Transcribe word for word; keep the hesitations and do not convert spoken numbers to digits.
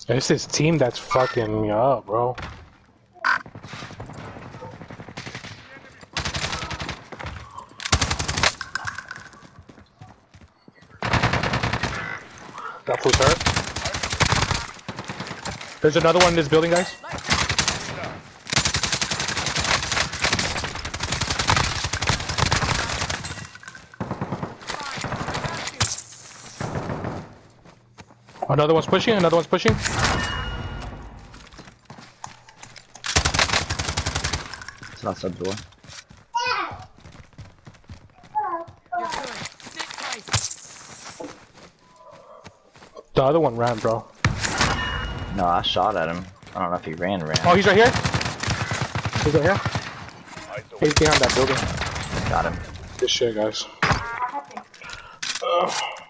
It's this team that's fucking me up, bro. That fool's hurt. There's another one in this building, guys. Another one's pushing, another one's pushing. It's outside the door. The other one ran, bro. No, I shot at him. I don't know if he ran ran. Oh, he's right here. He's right here. He's behind that building. Got him. Good shit, guys. Ugh.